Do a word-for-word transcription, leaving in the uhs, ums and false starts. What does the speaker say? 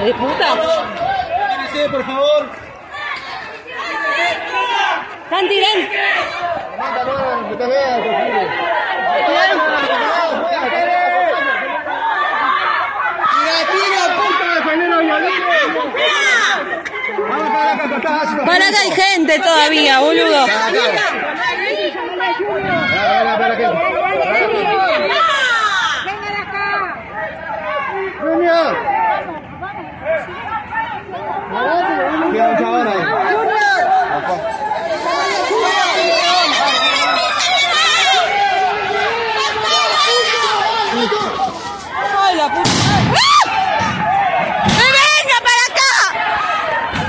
de puta. Sí, por favor. Santi, ven. Para acá hay gente todavía, boludo. Queda un chabón ahí.